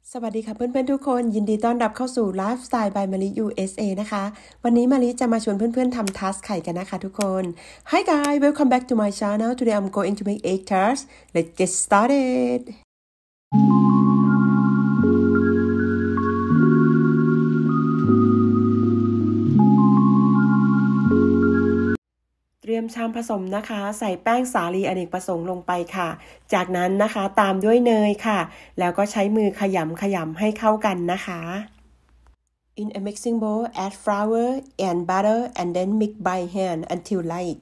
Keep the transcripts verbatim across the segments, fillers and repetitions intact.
สวัสดีค่ะเพื่อนๆทุกคนยินดีต้อนรับเข้าสู่ Lifestyle by มะลิ ยู เอส เอ นะคะวันนี้มะลิจะมาชวนเพื่อนๆทำทัสไข่กันนะคะทุกคน Hi guys welcome back to my channel today I'm going to make egg tarts let's get started เตรียมชามผสมนะคะใส่แป้งสาลีอเนกประสงค์ลงไปค่ะจากนั้นนะคะตามด้วยเนยค่ะแล้วก็ใช้มือขยำขยำให้เข้ากันนะคะ In a mixing bowl add flour and butter and then mix by hand until light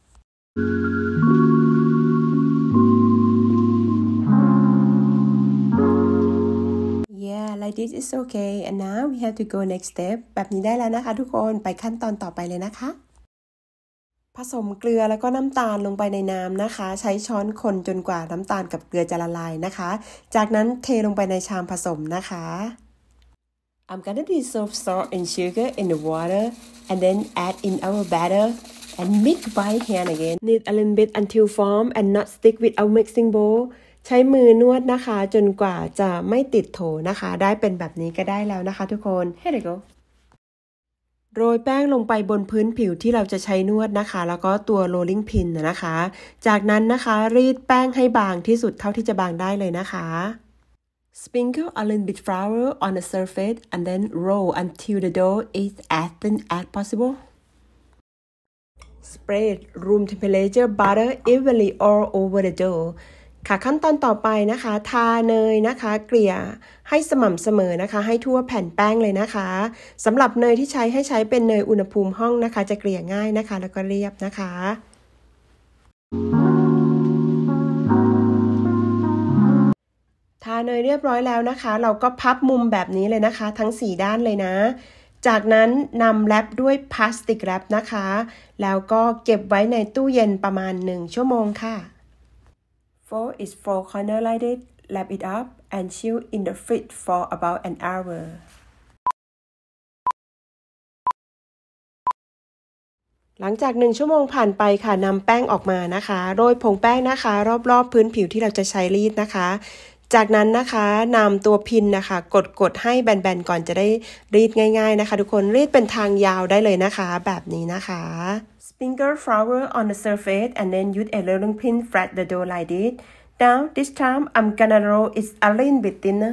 Yeah like this is okay and now we have to go next step แบบนี้ได้แล้วนะคะทุกคนไปขั้นตอนต่อไปเลยนะคะผสมเกลือแล้วก็น้ำตาลลงไปในน้ำนะคะใช้ช้อนคนจนกว่าน้ำตาลกับเกลือจะละลายนะคะจากนั้นเทลงไปในชามผสมนะคะ I'm gonna dissolve salt and sugar in the water and then add in our batter and mix by hand again knead a little bit until form and not stick with our mixing bowl ใช้มือนวดนะคะจนกว่าจะไม่ติดโถนะคะได้เป็นแบบนี้ก็ได้แล้วนะคะทุกคน Here we goโรยแป้งลงไปบนพื้นผิวที่เราจะใช้นวดนะคะแล้วก็ตัว rolling pin นะคะจากนั้นนะคะรีดแป้งให้บางที่สุดเท่าที่จะบางได้เลยนะคะ Sprinkle a little bit flour on the surface and then roll until the dough is as thin as possible Spread room temperature butter evenly all over the doughค่ะขั้นตอนต่อไปนะคะทาเนยนะคะเกลี่ยให้สม่ำเสมอนะคะให้ทั่วแผ่นแป้งเลยนะคะสำหรับเนยที่ใช้ให้ใช้เป็นเนยอุณหภูมิห้องนะคะจะเกลี่ยง่ายนะคะแล้วก็เรียบนะคะทาเนยเรียบร้อยแล้วนะคะเราก็พับมุมแบบนี้เลยนะคะทั้งสี่ด้านเลยนะจากนั้นนำแรปด้วยพลาสติกแรปนะคะแล้วก็เก็บไว้ในตู้เย็นประมาณหนึ่งชั่วโมงค่ะFold its four corners like this, wrap it up, and chill in the fridge for about an hour. หลังจากหนึ่งชั่วโมงผ่านไปค่ะนำแป้งออกมานะคะโรยผงแป้งนะคะรอบๆพื้นผิวที่เราจะใช้รีดนะคะจากนั้นนะคะนำตัวพินนะคะกดๆให้แบนๆก่อนจะได้รีดง่ายๆนะคะทุกคนรีดเป็นทางยาวได้เลยนะคะแบบนี้นะคะ Sprinkle flour on the surface and then use a rolling pin flat the dough like this. Now this time I'm gonna roll it a little bit thinner.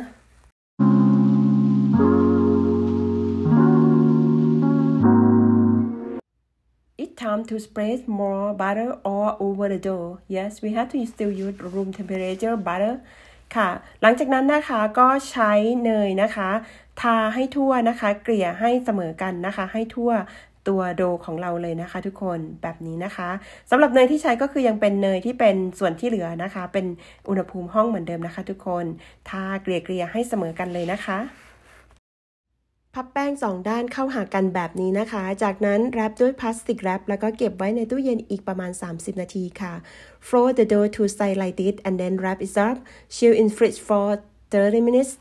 It's time to spread more butter all over the dough. Yes, we have to still use room temperature butter. ค่ะหลังจากนั้นนะคะก็ใช้เนยนะคะทาให้ทั่วนะคะเกลี่ยให้เสมอกันนะคะให้ทั่วตัวโดของเราเลยนะคะทุกคนแบบนี้นะคะสำหรับเนยที่ใช้ก็คือยังเป็นเนยที่เป็นส่วนที่เหลือนะคะเป็นอุณหภูมิห้องเหมือนเดิมนะคะทุกคนทาเกลี่ยเกลี่ยให้เสมอกันเลยนะคะพับแป้งสองด้านเข้าหากันแบบนี้นะคะจากนั้นแรปด้วยพลาสติกแรปแล้วก็เก็บไว้ในตู้เย็นอีกประมาณสามสิบนาทีค่ะ Fold the dough to size like this and then wrap it up chill in fridge for thirty minutes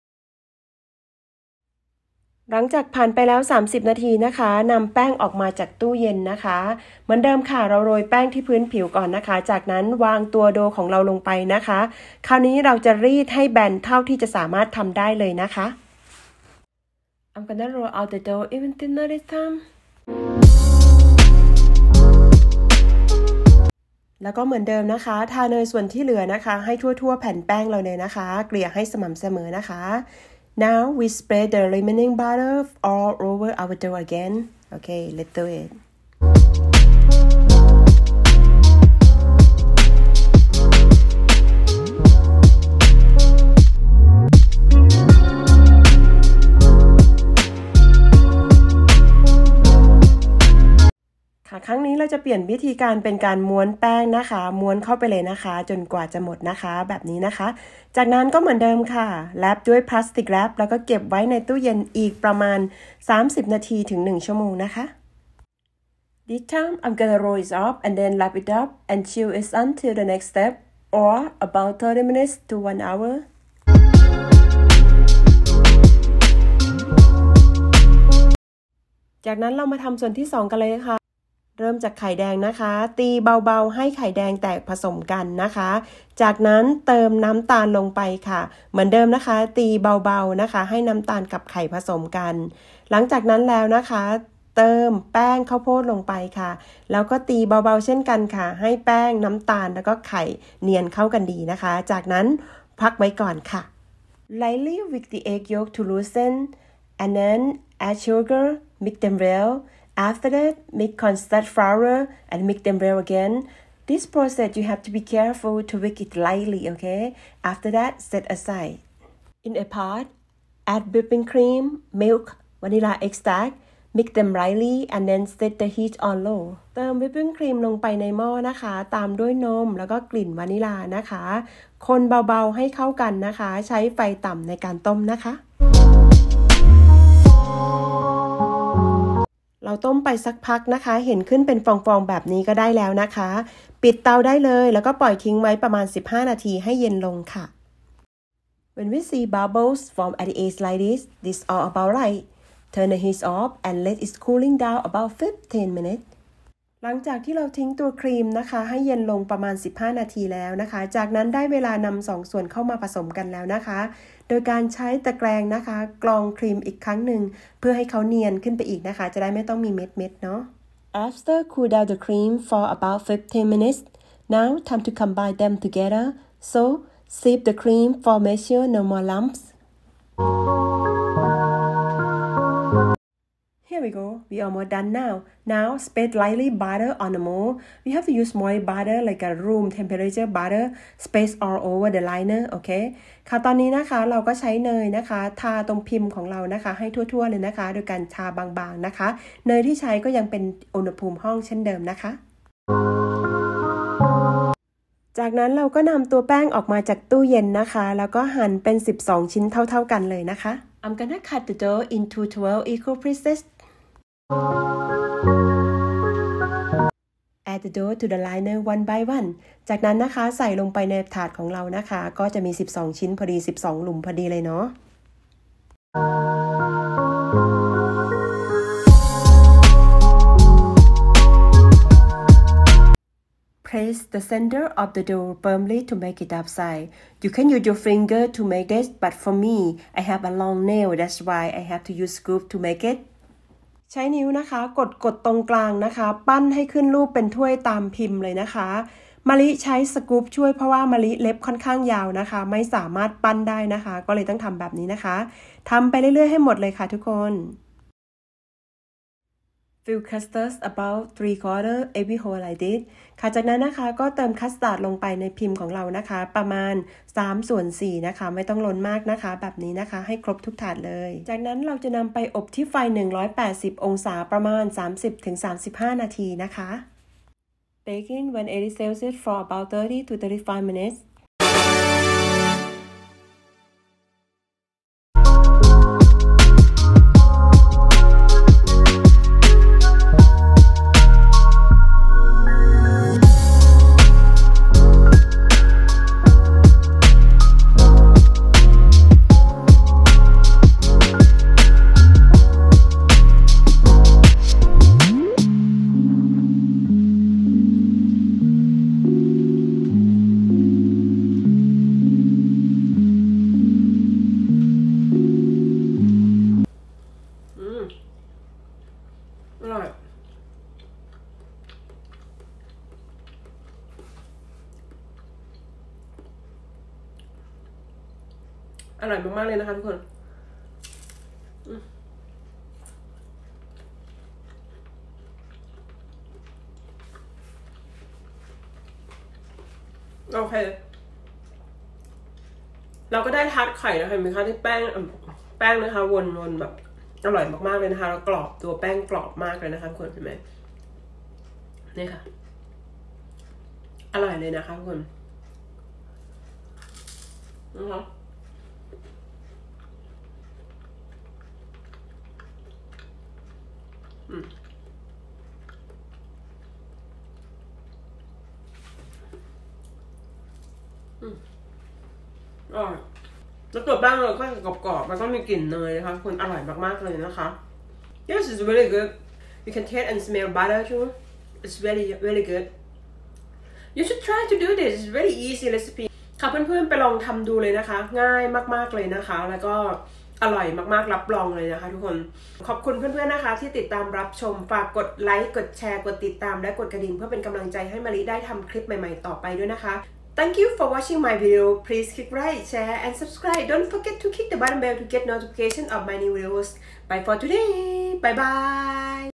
หลังจากผ่านไปแล้วสามสิบนาทีนะคะนำแป้งออกมาจากตู้เย็นนะคะเหมือนเดิมค่ะเราโรยแป้งที่พื้นผิวก่อนนะคะจากนั้นวางตัวโดของเราลงไปนะคะคราวนี้เราจะรีดให้แบนเท่าที่จะสามารถทำได้เลยนะคะ I'm gonna roll out the dough even thinner this time แล้วก็เหมือนเดิมนะคะทาเนยส่วนที่เหลือนะคะให้ทั่วๆแผ่นแป้งเราเลยนะคะเกลี่ยให้สม่ำเสมอนะคะ Now we spread the remaining butter all over our dough again. Okay, let's do it. ครั้งนี้เราจะเปลี่ยนวิธีการเป็นการม้วนแป้งนะคะม้วนเข้าไปเลยนะคะจนกว่าจะหมดนะคะแบบนี้นะคะจากนั้นก็เหมือนเดิมค่ะแรปด้วยพลาสติกแรปแล้วก็เก็บไว้ในตู้เย็นอีกประมาณสามสิบนาทีถึงหนึ่งชั่วโมงนะคะ This time I'm gonna roll it up and then wrap it up and chill it until the next step or about thirty minutes to one hourจากนั้นเรามาทำส่วนที่สองกันเลยค่ะเริ่มจากไข่แดงนะคะตีเบาๆให้ไข่แดงแตกผสมกันนะคะจากนั้นเติมน้ำตาลลงไปค่ะเหมือนเดิมนะคะตีเบาๆนะคะให้น้ำตาลกับไข่ผสมกันหลังจากนั้นแล้วนะคะเติมแป้งข้าวโพดลงไปค่ะแล้วก็ตีเบาๆเช่นกันค่ะให้แป้งน้ำตาลแล้วก็ไข่เนียนเข้ากันดีนะคะจากนั้นพักไว้ก่อนค่ะ Lightly whisk the egg yolk to loosen and then add sugar mix them well after that mix cornstarch flour and mix them well again this process you have to be careful to whisk it lightly okay after that set aside in a pot add whipping cream milk vanilla extract mix them lightly and then set the heat on low เติมวิปปิ้งครีมลงไปในหม้อนะคะตามด้วยนมแล้วก็กลิ่นวานิลานะคะคนเบาๆให้เข้ากันนะคะใช้ไฟต่ำในการต้มนะคะเราต้มไปสักพักนะคะเห็นขึ้นเป็นฟองๆแบบนี้ก็ได้แล้วนะคะปิดเตาได้เลยแล้วก็ปล่อยทิ้งไว้ประมาณสิบห้านาทีให้เย็นลงค่ะ When we see bubbles form at the edge like this this is all about right Turn the heat off and let it cooling down about fifteen minutes หลังจากที่เราทิ้งตัวครีมนะคะให้เย็นลงประมาณสิบห้านาทีแล้วนะคะจากนั้นได้เวลานำสองส่วนเข้ามาผสมกันแล้วนะคะโดยการใช้ตะแกรงนะคะกรองครีมอีกครั้งหนึ่งเพื่อให้เขาเนียนขึ้นไปอีกนะคะจะได้ไม่ต้องมีเม็ดๆเนาะ After cool down the cream for about fifteen minutes now time to combine them together so sieve the cream for measure no more lumps Here we go. We almost done now. Now spread lightly butter on the mold. We have to use moist butter like a room temperature butter. Space all over the liner. Okay. ค่ะตอนนี้นะคะเราก็ใช้เนยนะคะทาตรงพิมพ์ของเรานะคะให้ทั่วๆเลยนะคะโดยการทาบางๆนะคะเนยที่ใช้ก็ยังเป็นอุณหภูมิห้องเช่นเดิมนะคะจากนั้นเราก็นำตัวแป้งออกมาจากตู้เย็นนะคะแล้วก็หั่นเป็นสิบสองชิ้นเท่าๆกันเลยนะคะ I'm gonna cut the dough into twelve equal pieces Add the dough to the liner one by one จากนั้นนะคะใส่ลงไปในถาดของเรานะคะก็จะมีสิบสองชิ้นพอดีสิบสองหลุมพอดีเลยเนาะ Press the center of the dough firmly to make it upside. You can use your finger to make it, but for me, I have a long nail. That's why I have to use scoop to make it. ใช้นิ้วนะคะกดกดตรงกลางนะคะปั้นให้ขึ้นรูปเป็นถ้วยตามพิมพ์เลยนะคะมะลิใช้สกู๊ปช่วยเพราะว่ามะลิเล็บค่อนข้างยาวนะคะไม่สามารถปั้นได้นะคะก็เลยต้องทำแบบนี้นะคะทำไปเรื่อยๆให้หมดเลยค่ะทุกคน Fill custard about three quarter every hole like this ค่ะจากนั้นนะคะก็เติมคัสตาร์ดลงไปในพิมพ์ของเรานะคะประมาณสามส่วนสี่นะคะไม่ต้องล้นมากนะคะแบบนี้นะคะให้ครบทุกถาดเลยจากนั้นเราจะนำไปอบที่ไฟหนึ่งร้อยแปดสิบองศาประมาณ สามสิบถึงสามสิบห้า นาทีนะคะ Baking one eighty Celsius for about thirty to thirty-five minutesอร่อยอร่อยมากๆเลยนะคะทุกคนโอเคเราก็ได้ทาร์ตไข่นะคะเห็นไหมคะที่แป้งแป้งนะคะวนๆแบบอร่อยมากๆเลยนะคะแล้วกรอบตัวแป้งกรอบมากเลยนะคะทุกคนเห็นไหมนี่ค่ะอร่อยเลยนะคะทุกคนนะคะอืมอืมอร่อยแล้วตัวแป้งเราก็กรอบๆมันก็มีกลิ่นเนยนะคะคุณอร่อยมากๆเลยนะคะ Yes it's really good you can taste and smell butter too it's very very good you should try to do this it's very easy recipe ค่ะเพื่อนๆไปลองทำดูเลยนะคะง่ายมากๆเลยนะคะแล้วก็อร่อยมากๆรับรองเลยนะคะทุกคนขอบคุณเพื่อนๆนะคะที่ติดตามรับชมฝากกดไลค์กดแชร์กดติดตามและกดกระดิ่งเพื่อเป็นกำลังใจให้มะลิได้ทำคลิปใหม่ๆต่อไปด้วยนะคะ Thank you for watching my video please click like share and subscribe don't forget to click the button bell to get notification of my new videos bye for today bye bye